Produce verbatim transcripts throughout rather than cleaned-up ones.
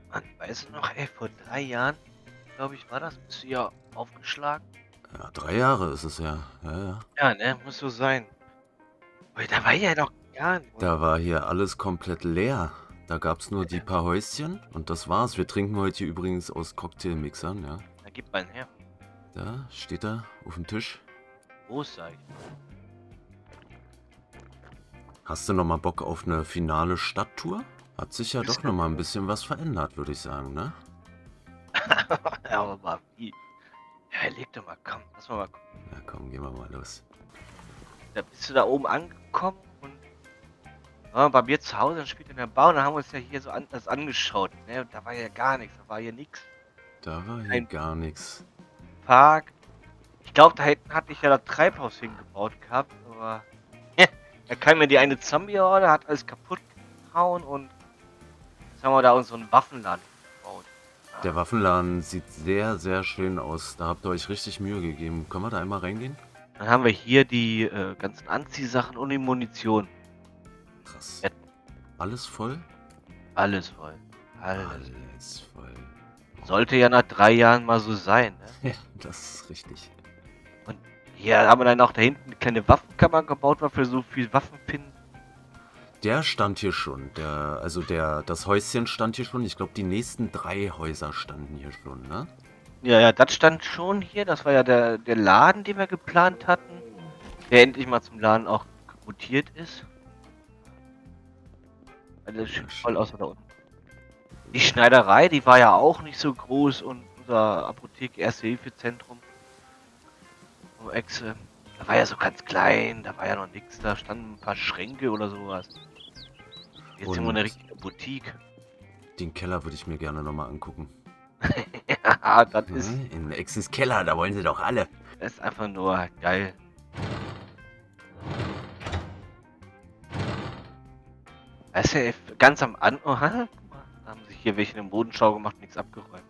Mann, weißt du noch, ey, vor drei Jahren, glaube ich, war das, bist du ja aufgeschlagen? Ja, drei Jahre ist es ja. Ja, ja. Ja, ne, muss so sein. Weil da war ja noch gar nicht. Da war hier alles komplett leer. Da gab's nur die paar Häuschen und das war's. Wir trinken heute hier übrigens aus Cocktailmixern, ja. Da gibt man her. Da steht er auf dem Tisch. Groß, sag ich. Hast du noch mal Bock auf eine finale Stadttour? Hat sich ja doch noch mal ein bisschen was verändert, würde ich sagen, ne? Ja, aber mal wie? Ja, leg doch mal, komm, lass mal mal gucken. Ja, komm, gehen wir mal los. Da bist du da oben angekommen und ja, bei mir zu Hause, dann spielt in der Bau, dann haben wir uns ja hier so an, das angeschaut, ne? Da war ja gar nichts, da war hier nichts. Da war hier Ein gar nichts. Park. Ich glaube, da hinten hatte ich ja das Treibhaus hingebaut gehabt, aber da kam mir die eine Zombie-Horde, hat alles kaputt gehauen und jetzt haben wir da uns so einen Waffenladen gebaut. Der Waffenladen sieht sehr, sehr schön aus. Da habt ihr euch richtig Mühe gegeben. Können wir da einmal reingehen? Dann haben wir hier die äh, ganzen Anziehsachen und die Munition. Krass. Ja. Alles voll? Alles voll. Alles. Alles voll. Sollte ja nach drei Jahren mal so sein, ne? Ja, das ist richtig. Und hier haben wir dann auch da hinten eine kleine Waffenkammer gebaut, weil wir so viel Waffen finden. Der stand hier schon. Der, also der, das Häuschen stand hier schon. Ich glaube, die nächsten drei Häuser standen hier schon, ne? Ja, ja, das stand schon hier. Das war ja der, der Laden, den wir geplant hatten. Der endlich mal zum Laden auch mutiert ist. Alles schön voll außer da unten. Die Schneiderei, die war ja auch nicht so groß und unser Apotheke Erste-Hilfe-Zentrum. Um Echse. Da war ja so ganz klein, da war ja noch nichts, da standen ein paar Schränke oder sowas. Jetzt Und sind wir eine richtige Boutique. den Keller würde ich mir gerne nochmal angucken. Ja, das Ja, ist, in Exens Keller, da wollen sie doch alle. das ist einfach nur geil. Weißt du, ganz am Anfang, oh, da haben sich hier welche eine Modenschau gemacht, nichts abgeräumt.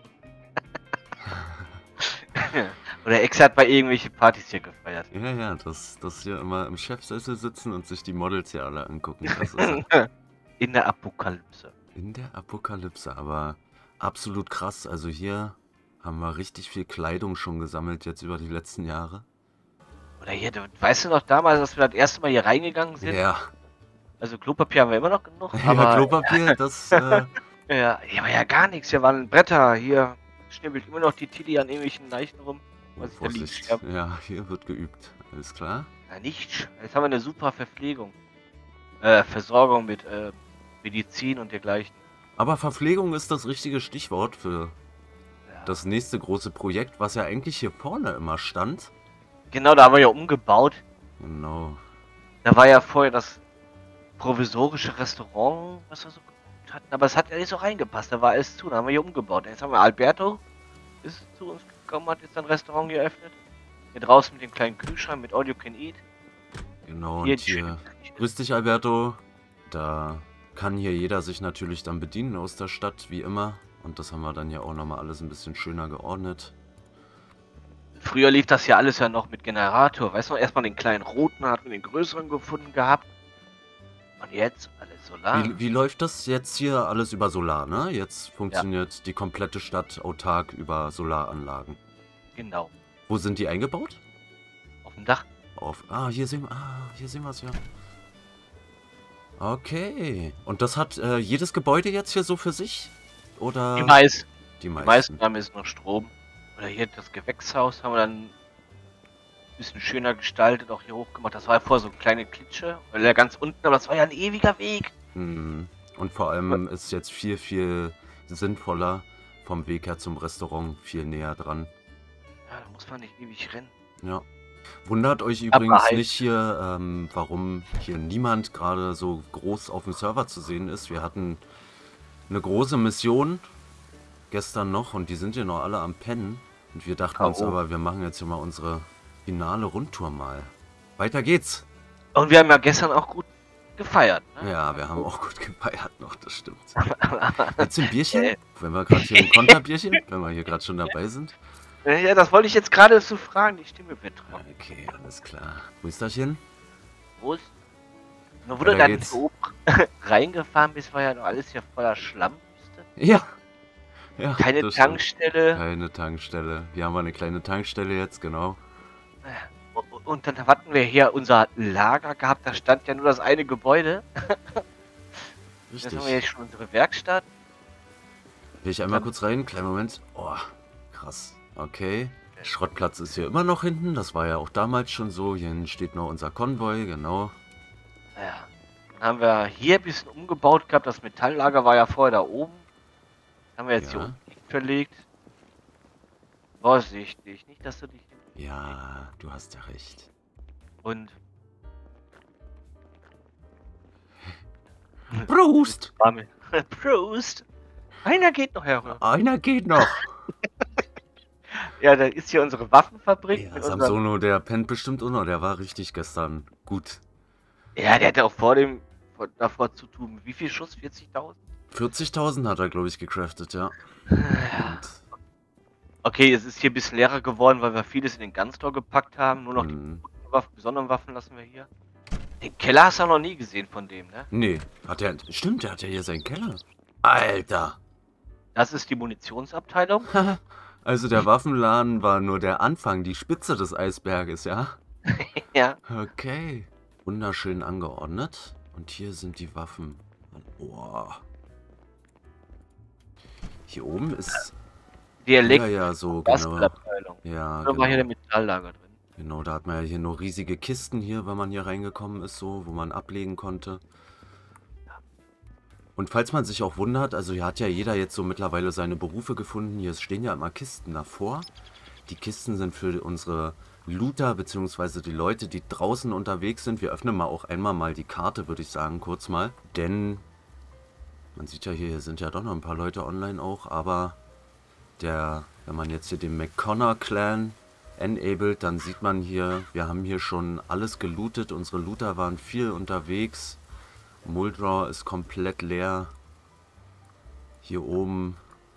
Oder Ex hat bei irgendwelche Partys hier gefeiert. Ja, ja, dass das hier immer im Chefsessel sitzen und sich die Models hier alle angucken. Das ist In der Apokalypse. in der Apokalypse, aber absolut krass. Also hier haben wir richtig viel Kleidung schon gesammelt jetzt über die letzten Jahre. Oder hier, du, weißt du noch damals, dass wir das erste Mal hier reingegangen sind? Ja, Also Klopapier haben wir immer noch genug, ja, aber Klopapier, das äh, ja, hier war ja gar nichts. Hier waren Bretter, hier schnibbelt immer noch die Tilly an irgendwelchen Leichen rum. oh, Was ich da liegen Vorsicht. sterb. Ja, hier wird geübt. Alles klar. Na nicht. Jetzt haben wir eine super Verpflegung. Äh, Versorgung mit äh, Medizin und dergleichen. Aber Verpflegung ist das richtige Stichwort für Ja. das nächste große Projekt, was ja eigentlich hier vorne immer stand. Genau, da haben wir ja umgebaut. Genau. Da war ja vorher das provisorische Restaurant, was wir so gebaut hatten. Aber es hat ja nicht so reingepasst, da war alles zu. Da haben wir hier umgebaut. Jetzt haben wir Alberto, ist zu uns gekommen, hat jetzt ein Restaurant geöffnet. Hier draußen mit dem kleinen Kühlschrank mit All You Can Eat. Genau, Hier und hier. Grüß dich, Alberto. Da kann hier jeder sich natürlich dann bedienen aus der Stadt, wie immer. Und das haben wir dann ja auch nochmal alles ein bisschen schöner geordnet. Früher lief das ja alles ja noch mit Generator. Weißt du noch, erstmal den kleinen roten, hatten wir den größeren gefunden gehabt. Und jetzt alles Solar. Wie, wie läuft das jetzt hier alles über Solar, ne? Jetzt funktioniert ja die komplette Stadt autark über Solaranlagen. Genau. Wo sind die eingebaut? Auf dem Dach. Auf. Ah, hier sehen wir. Ah, hier sehen wir es ja. Okay. Und das hat äh, jedes Gebäude jetzt hier so für sich? Oder? Die meisten. Die Die meisten. meisten haben jetzt noch Strom. Oder hier das Gewächshaus haben wir dann ein bisschen schöner gestaltet, auch hier hochgemacht. Das war ja vorher so eine kleine Klitsche. Weil ja ganz unten, aber das war ja ein ewiger Weg. Mhm. Und vor allem ist jetzt viel, viel sinnvoller vom Weg her zum Restaurant viel näher dran. Ja, da muss man nicht ewig rennen. Ja. Wundert euch Aber übrigens halt- nicht hier, ähm, warum hier niemand gerade so groß auf dem Server zu sehen ist. Wir hatten eine große Mission gestern noch und die sind hier noch alle am Pennen. Und wir dachten uns Oh. aber, wir machen jetzt hier mal unsere finale Rundtour mal. Weiter geht's. Und wir haben ja gestern auch gut gefeiert. Ne? Ja, wir haben auch gut gefeiert noch, das stimmt. Jetzt ein Bierchen? Äh. Wenn wir gerade hier ein Konterbierchen, wenn wir hier gerade schon dabei sind. Ja, das wollte ich jetzt gerade so fragen. Die Stimme wird trocken. Okay, alles klar. Prösterchen. Prost. Nur wo du Weiter dann geht's. so reingefahren bist, war ja noch alles hier voller Schlammwüste. Ja, ja, Keine das stimmt. Tankstelle. Keine Tankstelle. Hier haben wir eine kleine Tankstelle jetzt, genau. U- u- Und dann hatten wir hier unser Lager gehabt, da stand ja nur das eine Gebäude. Jetzt haben wir Richtig. jetzt schon unsere Werkstatt. Will ich einmal Dann, kurz rein? Kleinen Moment. Oh, krass. Okay. Der Schrottplatz ist hier immer noch hinten. Das war ja auch damals schon so. Hier hinten steht noch unser Konvoi, genau. naja, dann haben wir hier ein bisschen umgebaut gehabt. Das Metalllager war ja vorher da oben. Das haben wir jetzt hier Ja. unten verlegt. Vorsichtig, nicht, dass du dich... Ja, du hast ja recht. Und... Prost! Prost! Einer geht noch her. Einer geht noch. Ja, da ist hier unsere Waffenfabrik. Ja, mit unserem, Samsono, der pennt bestimmt auch noch. Der war richtig gestern gut. ja, der hatte auch vor dem... Vor, davor zu tun. Wie viel Schuss? vierzigtausend? vierzigtausend hat er, glaube ich, gecraftet, ja. Ja. Und, Okay, es ist hier ein bisschen leerer geworden, weil wir vieles in den Gunstore gepackt haben. Nur noch die mh, Waffen, besonderen Waffen lassen wir hier. Den Keller hast du noch nie gesehen von dem, ne? nee, hat er. Stimmt, der hat ja hier seinen Keller. Alter. Das ist die Munitionsabteilung. Also der Waffenladen war nur der Anfang, die Spitze des Eisberges, ja? Ja. Okay. Wunderschön angeordnet. Und hier sind die Waffen. Boah. Hier oben ist Die ja, Elektro- ja so, genau. Bastelabteilung. Ja, Da war hier der genau. Metalllager drin. Genau, da hat man ja hier nur riesige Kisten hier, wenn man hier reingekommen ist, so, wo man ablegen konnte. Und falls man sich auch wundert, also hier hat ja jeder jetzt so mittlerweile seine Berufe gefunden. Hier stehen ja immer Kisten davor. Die Kisten sind für unsere Looter, beziehungsweise die Leute, die draußen unterwegs sind. Wir öffnen mal auch einmal mal die Karte, würde ich sagen, kurz mal. Denn man sieht ja hier, hier sind ja doch noch ein paar Leute online auch, aber der, wenn man jetzt hier den McConnor Clan enabled, dann sieht man hier, wir haben hier schon alles gelootet. Unsere Looter waren viel unterwegs. Muldraw ist komplett leer. Hier oben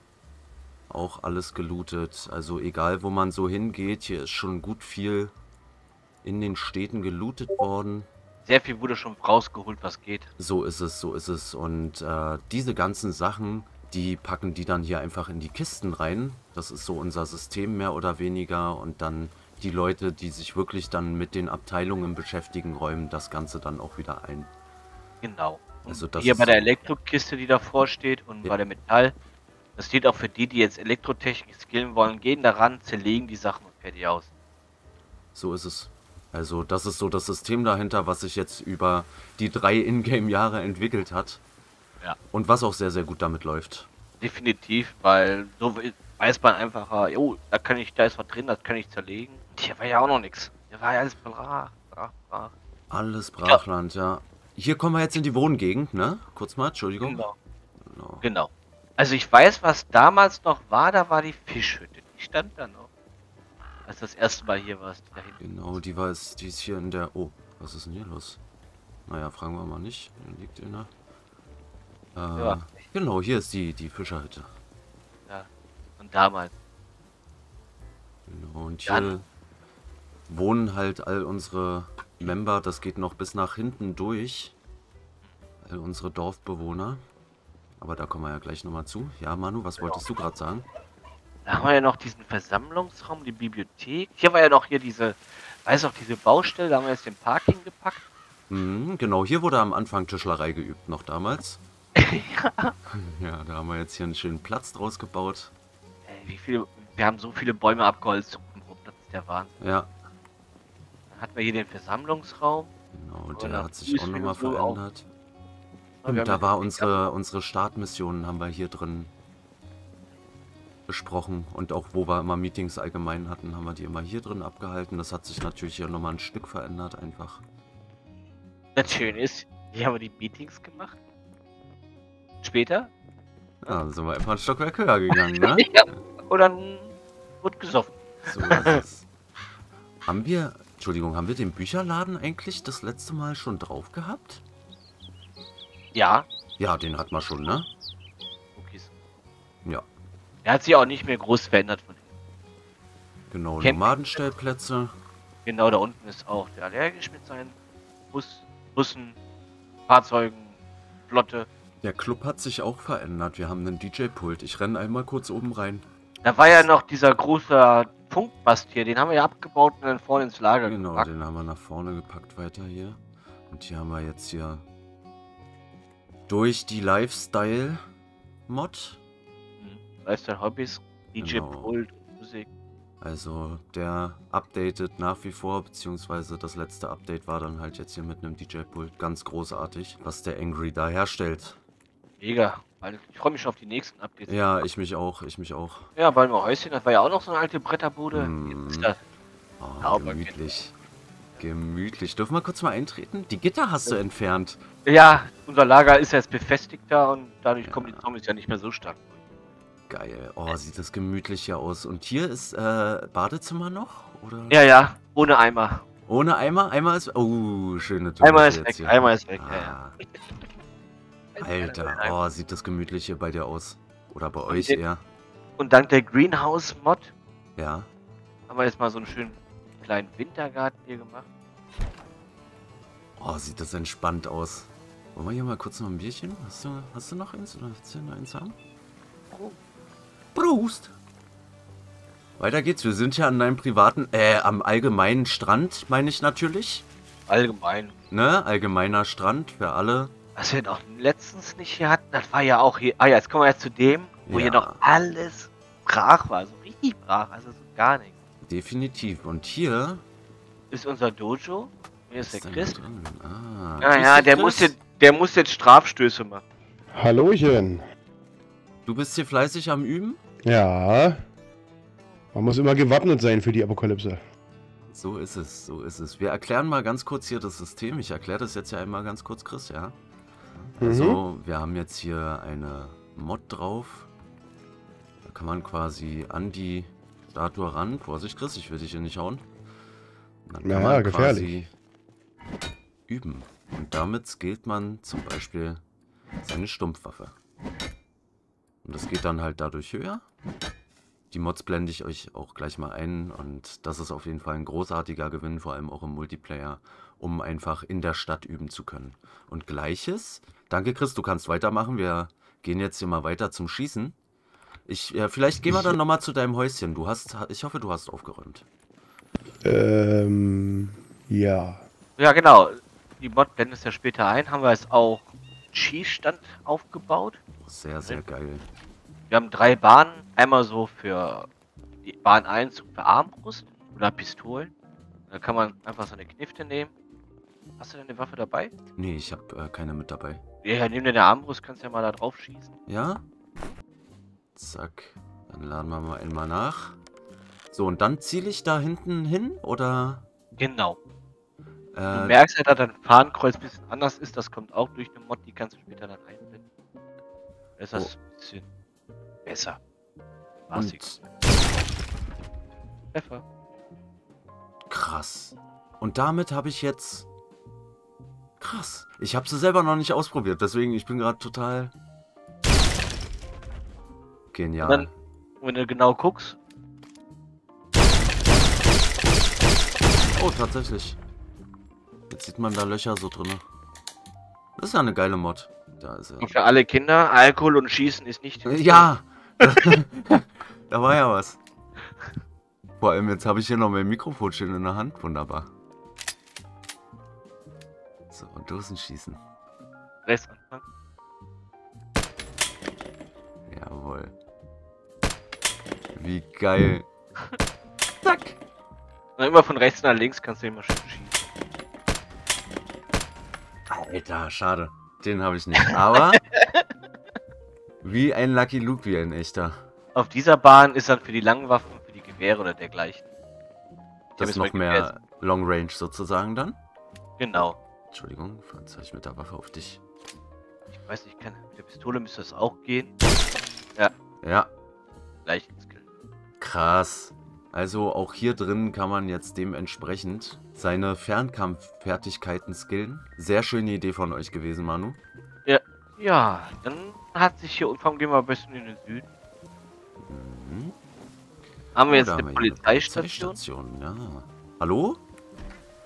auch alles gelootet. Also egal, wo man so hingeht, hier ist schon gut viel in den Städten gelootet worden. Sehr viel wurde schon rausgeholt, was geht. So ist es, so ist es. Und äh, diese ganzen Sachen, die packen die dann hier einfach in die Kisten rein. Das ist so unser System mehr oder weniger. Und dann die Leute, die sich wirklich dann mit den Abteilungen beschäftigen, räumen das Ganze dann auch wieder ein. Genau. Und Also das hier ist bei der so. Elektrokiste, die davor steht, und Ja. bei der Metall. Das steht auch für die, die jetzt Elektrotechnik skillen wollen, gehen daran, zerlegen die Sachen und fertig aus. So ist es. Also das ist so das System dahinter, was sich jetzt über die drei Ingame-Jahre entwickelt hat. Ja. Und was auch sehr, sehr gut damit läuft. Definitiv, weil so weiß man einfach, ah, jo, da kann ich, da ist was drin, das kann ich zerlegen. Hier war ja auch noch nichts. Hier war ja alles brach, brach, brach. Alles Brachland, ja. Hier kommen wir jetzt in die Wohngegend, ne? Kurz mal, Entschuldigung. Genau. Genau. Genau. Also ich weiß, was damals noch war, da war die Fischhütte. Die stand da noch. Als das erste Mal hier warst, da hinten. Genau, die war jetzt, die ist hier in der... Oh, was ist denn hier los? Naja, fragen wir mal nicht. Hier liegt einer. Äh, Ja. Genau, hier ist die, die Fischerhütte. Ja. Und damals. Genau, und Dann- hier wohnen halt all unsere Member, das geht noch bis nach hinten durch. All unsere Dorfbewohner. Aber da kommen wir ja gleich nochmal zu. Ja, Manu, was wolltest du gerade sagen? Da haben wir ja noch diesen Versammlungsraum, die Bibliothek. Hier war ja noch hier diese, weiß auch, diese Baustelle, da haben wir jetzt den Parking gepackt. Mhm, genau, hier wurde am Anfang Tischlerei geübt, noch damals. ja. Ja, da haben wir jetzt hier einen schönen Platz draus gebaut. Ey, wie viele, wir haben so viele Bäume abgeholzt drumherum, das ist der Wahnsinn. Ja, Dann hatten wir hier den Versammlungsraum. genau, Und der da hat sich auch ist nochmal wieder so auch- verändert. Wir Und haben da jetzt war die unsere, unsere Startmissionen haben wir hier drin besprochen. Und auch wo wir immer Meetings allgemein hatten, haben wir die immer hier drin abgehalten. Das hat sich natürlich hier nochmal ein Stück verändert einfach. Das Schöne ist, hier haben wir die Meetings gemacht. Später. Ja, dann sind wir einfach ein Stockwerk höher gegangen, ne? Ja. Und dann wird gesoffen. So ist es. Haben wir, Entschuldigung, haben wir den Bücherladen eigentlich das letzte Mal schon drauf gehabt? Ja. Ja, den hat man schon, ne? Cookies. Ja, Er hat sich auch nicht mehr groß verändert von ihm. genau. Kennt- Nomadenstellplätze. Genau, da unten ist auch der allergisch mit seinen Bus, Bussen, Fahrzeugen, Flotte. Der Club hat sich auch verändert. Wir haben einen D J-Pult. Ich renne einmal kurz oben rein. Da war ja noch dieser große Funkmast hier, den haben wir ja abgebaut und dann vorne ins Lager Genau, gepackt. den haben wir nach vorne gepackt weiter hier. Und hier haben wir jetzt hier durch die Lifestyle-Mod. Hm. Lifestyle Hobbys, D J-Pult, Genau. Musik. Also der updatet nach wie vor, beziehungsweise das letzte Update war dann halt jetzt hier mit einem D J-Pult. Ganz großartig, was der Angry da herstellt. Mega. Ich freue mich schon auf die nächsten Updates. Ja, ich mich auch, ich mich auch. Ja, bei mir Häuschen, das war ja auch noch so eine alte Bretterbude. Hm. Jetzt ist das Oh, sauber, gemütlich. Gemütlich. Dürfen wir kurz mal eintreten? Die Gitter hast du entfernt. Ja, unser Lager ist jetzt befestigter und dadurch Ja. kommen die Zombies ja nicht mehr so stark. Geil. Oh, sieht das gemütlich hier aus. Und hier ist äh, Badezimmer noch? Oder? Ja, ja, ohne Eimer. Ohne Eimer? Eimer ist... Oh, schöne Toilette Einmal ist jetzt weg, hier. einmal ist weg. Ah. Ja, ja. Alter, oh, sieht das gemütlich hier bei dir aus. Oder bei Und euch den- eher. Und dank der Greenhouse-Mod Ja. haben wir jetzt mal so einen schönen kleinen Wintergarten hier gemacht. Oh, sieht das entspannt aus. Wollen wir hier mal kurz noch ein Bierchen? Hast du, hast du noch eins? Oder willst du noch eins haben? Oh. Prost! Weiter geht's. Wir sind ja an einem privaten, äh, am allgemeinen Strand, meine ich natürlich. Allgemein. Ne? Allgemeiner Strand für alle. Was wir noch letztens nicht hier hatten, das war ja auch hier. Ah ja, jetzt kommen wir jetzt zu dem, wo Ja. hier noch alles brach war. So richtig brach, also so gar nichts. Definitiv. Und hier Ist unser Dojo. Hier ist der denn Chris. da drin? Ah, Ja, grüß ja, dich, der Chris. muss, jetzt, der muss jetzt Strafstöße machen. Hallöchen. Du bist hier fleißig am Üben? Ja. Man muss immer gewappnet sein für die Apokalypse. So ist es, so ist es. Wir erklären mal ganz kurz hier das System. Ich erkläre das jetzt ja einmal ganz kurz, Chris, ja? Also, wir haben jetzt hier eine Mod drauf. Da kann man quasi an die Statue ran. Vorsicht, Chris, ich will dich hier nicht hauen. Und dann kann Ja, man gefährlich. quasi üben. Und damit skillt man zum Beispiel seine Stumpfwaffe. Und das geht dann halt dadurch höher. Die Mods blende ich euch auch gleich mal ein. Und das ist auf jeden Fall ein großartiger Gewinn, vor allem auch im Multiplayer, um einfach in der Stadt üben zu können. Und Gleiches. Danke, Chris, du kannst weitermachen. Wir gehen jetzt hier mal weiter zum Schießen. Ich, ja, vielleicht gehen wir dann nochmal zu deinem Häuschen. Du hast, ich hoffe, du hast aufgeräumt. Ähm, ja. Ja, genau. Die Mod blendet es ja später ein. Haben wir jetzt auch einen Schießstand aufgebaut. Sehr, sehr geil. Wir haben drei Bahnen. Einmal so für die Bahn eins für Armbrust oder Pistolen. Da kann man einfach so eine Knifte nehmen. Hast du denn eine Waffe dabei? Nee, ich habe äh, keine mit dabei. Ja, ja, nimm dir eine Armbrust, kannst ja mal da drauf schießen. Ja? Zack. Dann laden wir mal einmal nach. So, und dann ziele ich da hinten hin, oder? Genau. Du Äh, merkst ja, dass dein Fahnenkreuz ein bisschen anders ist. Das kommt auch durch eine Mod, die kannst du später dann einblenden. Da ist das ein bisschen besser. Maßig. und Treffer. krass. Und damit habe ich jetzt... Krass. Ich habe sie selber noch nicht ausprobiert, deswegen ich bin gerade total... Genial. Und dann, wenn du genau guckst, Oh, tatsächlich. Jetzt sieht man da Löcher so drin. Das ist ja eine geile Mod. Da ist er. und für alle Kinder, Alkohol und Schießen ist nicht... Ja! Da war ja was. Vor allem jetzt habe ich hier noch mein Mikrofon schön in der Hand. Wunderbar. So, und Dosenschießen. Rechts anfangen. Jawohl. Wie geil. Zack! Und immer von rechts nach links kannst du immer schön schießen. Alter, schade. Den habe ich nicht. Aber wie ein Lucky Luke, wie ein echter. Auf dieser Bahn ist dann für die langen Waffen, für die Gewehre oder dergleichen. Ich Das hab ist jetzt noch mal mehr Gewehr- Long Range sozusagen dann. Genau. Entschuldigung, jetzt habe ich mit der Waffe auf dich. Ich weiß nicht, kann, mit der Pistole müsste das auch gehen. Ja, Gleichen Skill. krass. Also auch hier drin kann man jetzt dementsprechend seine Fernkampffertigkeiten skillen. Sehr schöne Idee von euch gewesen, Manu. Ja, dann hat sich hier unten, gehen wir am besten in den Süden. Mhm. Haben wir Oh, jetzt da eine haben wir hier Polizeistation? Polizeistation, ja. Hallo?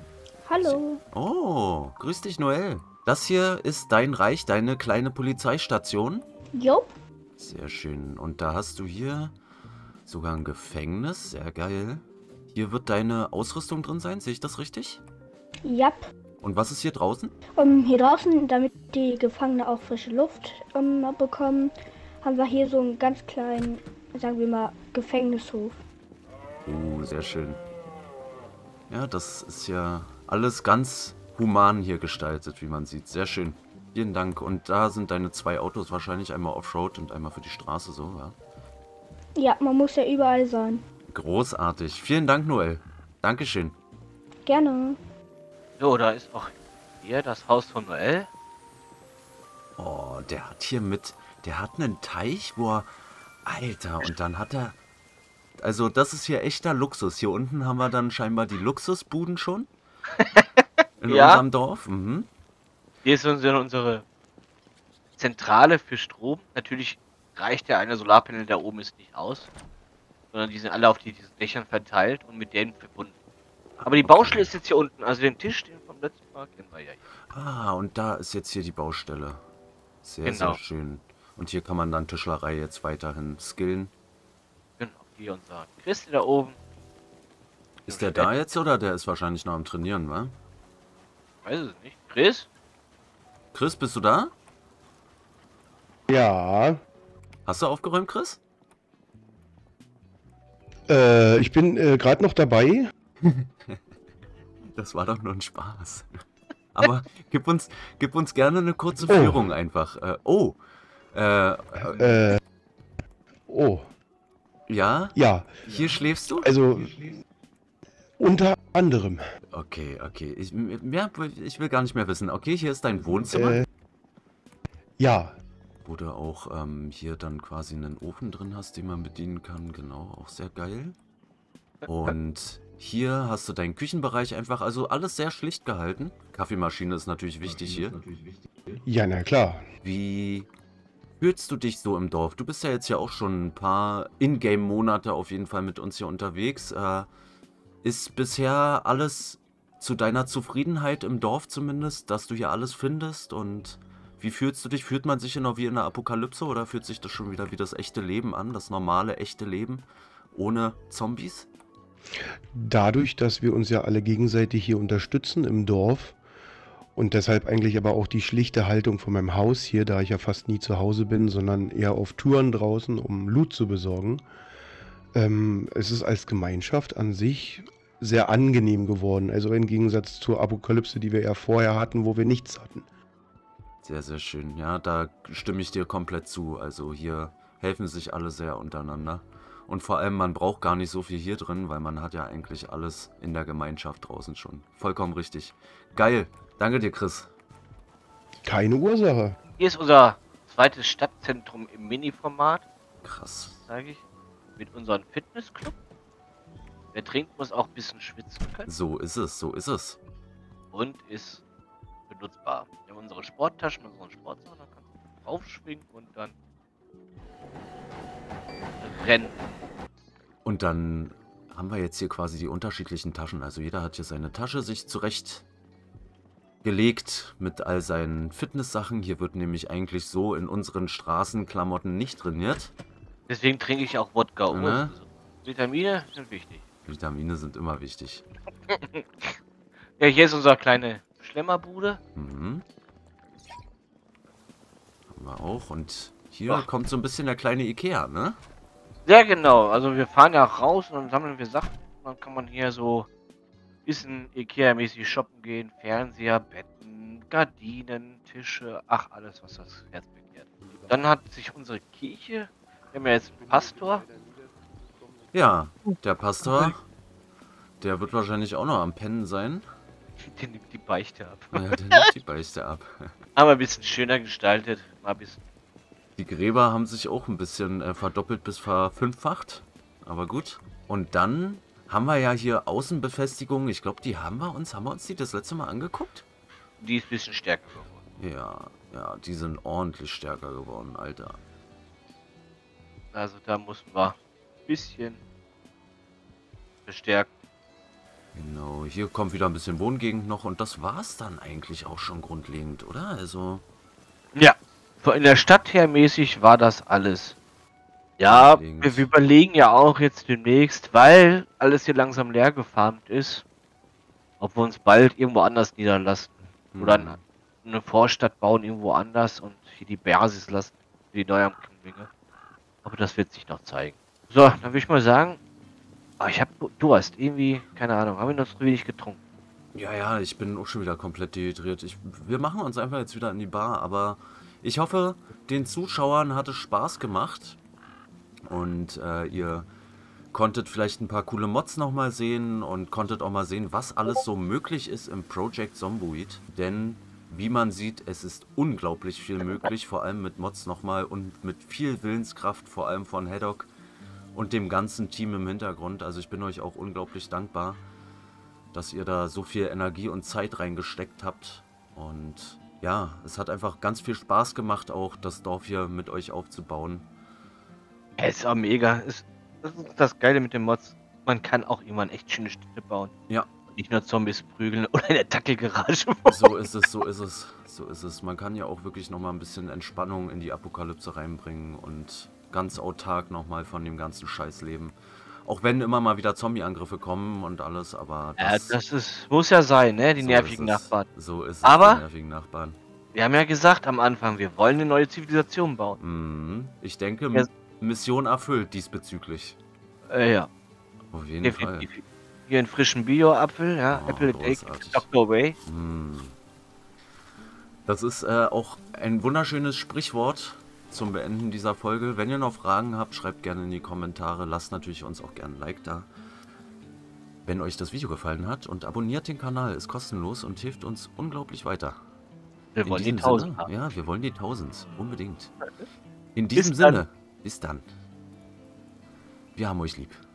Hallo. Oh, grüß dich, Noel. Das hier ist dein Reich, deine kleine Polizeistation. Jo. Sehr schön. Und da hast du hier sogar ein Gefängnis. Sehr geil. Hier wird deine Ausrüstung drin sein, sehe ich das richtig? Jap. Und was ist hier draußen? Um, hier draußen, damit die Gefangenen auch frische Luft um, bekommen, haben wir hier so einen ganz kleinen, sagen wir mal, Gefängnishof. Oh, sehr schön. Ja, das ist ja alles ganz human hier gestaltet, wie man sieht. Sehr schön. Vielen Dank. Und da sind deine zwei Autos wahrscheinlich, einmal Offroad und einmal für die Straße, so, ja? Ja, man muss ja überall sein. Großartig. Vielen Dank, Noel. Dankeschön. Gerne. So, da ist auch hier das Haus von Noel. Oh, der hat hier mit... Der hat einen Teich, wo er... Alter, und dann hat er... Also, das ist hier echter Luxus. Hier unten haben wir dann scheinbar die Luxusbuden schon. In Ja. unserem Dorf. Mhm. Hier ist unsere, unsere Zentrale für Strom. Natürlich reicht ja eine Solarpanel da oben ist nicht aus. Sondern die sind alle auf die, diesen Dächern verteilt und mit denen verbunden. Aber die Baustelle ist jetzt hier unten. Also den Tisch, den vom letzten Mal kennen wir ja hier. Ah, und da ist jetzt hier die Baustelle. Sehr, Genau. sehr schön. Und hier kann man dann Tischlerei jetzt weiterhin skillen. Genau, hier unser Chris da oben. Ist der da jetzt oder der ist wahrscheinlich noch am Trainieren, wa? Weiß es nicht. Chris? Chris, bist du da? Ja, Hast du aufgeräumt, Chris? äh, ich bin äh, gerade noch dabei. Das war doch nur ein Spaß. Aber gib uns, gib uns gerne eine kurze Oh. Führung einfach. Äh, oh, äh, äh, Äh, oh, ja, ja, hier schläfst du? also unter anderem. Okay, okay. Ich, mehr, ich will gar nicht mehr wissen. Okay, hier ist dein Wohnzimmer. Äh, ja, Wo du auch ähm, hier dann quasi einen Ofen drin hast, den man bedienen kann. Genau, auch sehr geil. Und hier hast du deinen Küchenbereich einfach, also alles sehr schlicht gehalten. Kaffeemaschine ist natürlich wichtig hier. ja, na klar. Wie fühlst du dich so im Dorf? Du bist ja jetzt ja auch schon ein paar Ingame-Monate auf jeden Fall mit uns hier unterwegs. Äh, ist bisher alles zu deiner Zufriedenheit im Dorf zumindest, dass du hier alles findest? Und wie fühlst du dich? Fühlt man sich hier noch wie in der Apokalypse oder fühlt sich das schon wieder wie das echte Leben an? Das normale, echte Leben ohne Zombies? Dadurch, dass wir uns ja alle gegenseitig hier unterstützen im Dorf und deshalb eigentlich aber auch die schlichte Haltung von meinem Haus hier, da ich ja fast nie zu Hause bin, sondern eher auf Touren draußen, um Loot zu besorgen, ähm, es ist als Gemeinschaft an sich sehr angenehm geworden. Also im Gegensatz zur Apokalypse, die wir ja vorher hatten, wo wir nichts hatten. Sehr, sehr schön. Ja, da stimme ich dir komplett zu. Also hier helfen sich alle sehr untereinander. Und vor allem, man braucht gar nicht so viel hier drin, weil man hat ja eigentlich alles in der Gemeinschaft draußen schon. Vollkommen richtig. Geil. Danke dir, Chris. Keine Ursache. Hier ist unser zweites Stadtzentrum im Mini-Format, Krass. sage ich. Mit unserem Fitnessclub. Wer trinkt, muss auch ein bisschen schwitzen können. So ist es, so ist es. Und ist benutzbar. Wir haben unsere Sporttaschen, unseren Sportsachen, da kannst du aufschwingen und dann rennen. Und dann haben wir jetzt hier quasi die unterschiedlichen Taschen. Also jeder hat hier seine Tasche sich zurecht gelegt mit all seinen Fitnesssachen. Hier wird nämlich eigentlich so in unseren Straßenklamotten nicht trainiert. Deswegen trinke ich auch Wodka. Oh, Ne? ist so. Vitamine sind wichtig. Vitamine sind immer wichtig. Ja, hier ist unsere kleine Schlemmerbude. Mhm. Haben wir auch. Und hier Ach. kommt so ein bisschen der kleine Ikea, ne? Sehr genau. Also wir fahren ja raus und dann sammeln wir Sachen. Dann kann man hier so ein bisschen Ikea-mäßig shoppen gehen. Fernseher, Betten, Gardinen, Tische. Ach, alles, was das Herz begehrt. Dann hat sich unsere Kirche. Wir haben ja jetzt einen Pastor. Ja, der Pastor, der wird wahrscheinlich auch noch am Pennen sein. Der nimmt die Beichte ab. Ja, der nimmt die Beichte ab. Aber ein bisschen schöner gestaltet. Mal ein bisschen. Die Gräber haben sich auch ein bisschen äh, verdoppelt bis verfünffacht. Aber gut. Und dann haben wir ja hier Außenbefestigungen. Ich glaube, die haben wir uns, haben wir uns die das letzte Mal angeguckt? Die ist ein bisschen stärker geworden. Ja, ja, die sind ordentlich stärker geworden, Alter. Also da mussten wir ein bisschen verstärken. Genau, hier kommt wieder ein bisschen Wohngegend noch und das war's dann eigentlich auch schon grundlegend, oder? Also, Ja, von in der Stadt her mäßig war das alles. Ja, wir, grundlegend. wir überlegen ja auch jetzt demnächst, weil alles hier langsam leer gefarmt ist, ob wir uns bald irgendwo anders niederlassen. Oder Hm. eine, eine Vorstadt bauen irgendwo anders und hier die Basis lassen, für die Neuankömmlinge. Aber das wird sich noch zeigen. So, dann würde ich mal sagen, ah, ich hab Durst. Irgendwie, keine Ahnung, haben wir noch zu wenig getrunken. Ja, ja, ich bin auch schon wieder komplett dehydriert. Ich, wir machen uns einfach jetzt wieder in die Bar, aber ich hoffe, den Zuschauern hat es Spaß gemacht und äh, ihr konntet vielleicht ein paar coole Mods nochmal sehen und konntet auch mal sehen, was alles so möglich ist im Project Zomboid. Denn, wie man sieht, es ist unglaublich viel möglich, vor allem mit Mods nochmal und mit viel Willenskraft, vor allem von Haddock und dem ganzen Team im Hintergrund. Also ich bin euch auch unglaublich dankbar, dass ihr da so viel Energie und Zeit reingesteckt habt. Und ja, es hat einfach ganz viel Spaß gemacht, auch das Dorf hier mit euch aufzubauen. Ja, ist auch mega. Ist, das ist das Geile mit den Mods. Man kann auch irgendwann echt schöne Städte bauen. Ja. Nicht nur Zombies prügeln oder in der Dackelgarage. So ist es, so ist es, so ist es. Man kann ja auch wirklich nochmal ein bisschen Entspannung in die Apokalypse reinbringen und ganz autark nochmal von dem ganzen Scheiß leben. Auch wenn immer mal wieder Zombie-Angriffe kommen und alles, aber Ja, das, das ist, muss ja sein, ne? Die so nervigen ist es. Nachbarn. So ist es, Aber- die nervigen Nachbarn. Wir haben ja gesagt am Anfang, wir wollen eine neue Zivilisation bauen. Mhm. Ich denke, Ja. Mission erfüllt diesbezüglich. Äh, ja, Auf jeden Fall. definitiv. Hier einen frischen Bio-Apfel, ja. Oh, Apple a day, großartig. Doktor Way. Mm. Das ist äh, auch ein wunderschönes Sprichwort zum Beenden dieser Folge. Wenn ihr noch Fragen habt, schreibt gerne in die Kommentare. Lasst natürlich uns auch gerne ein Like da. Wenn euch das Video gefallen hat, und abonniert den Kanal, ist kostenlos und hilft uns unglaublich weiter. Wir In wollen die diesem tausend Sinne, haben. ja, wir wollen die tausend, unbedingt. In Bis diesem dann. Sinne, bis dann. Wir haben euch lieb.